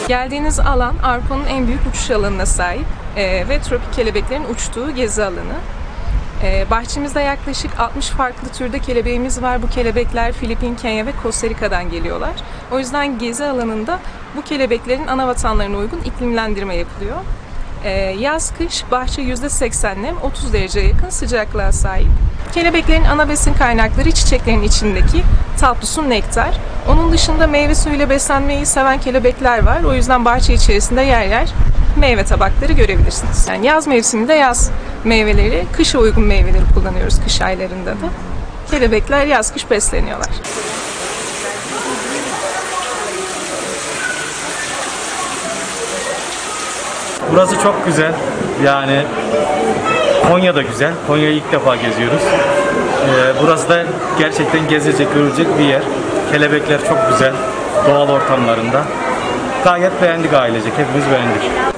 Geldiğiniz alan Avrupa'nın en büyük uçuş alanına sahip ve tropik kelebeklerin uçtuğu gezi alanı. Bahçemizde yaklaşık 60 farklı türde kelebeğimiz var. Bu kelebekler Filipin, Kenya ve Costa Rica'dan geliyorlar. O yüzden gezi alanında bu kelebeklerin ana vatanlarına uygun iklimlendirme yapılıyor. Yaz-kış bahçe %80 nem, 30 dereceye yakın sıcaklığa sahip. Kelebeklerin ana besin kaynakları çiçeklerin içindeki tatlı su, nektar. Onun dışında meyve suyuyla beslenmeyi seven kelebekler var. O yüzden bahçe içerisinde yer yer meyve tabakları görebilirsiniz. Yani yaz mevsiminde yaz meyveleri, kışa uygun meyveleri kullanıyoruz kış aylarında da. Kelebekler yaz-kış besleniyorlar. Burası çok güzel. Yani Konya da güzel. Konya'yı ilk defa geziyoruz. Burası da gerçekten gezilecek, görülecek bir yer. Kelebekler çok güzel. Doğal ortamlarında. Gayet beğendik ailecek. Hepimiz beğendik.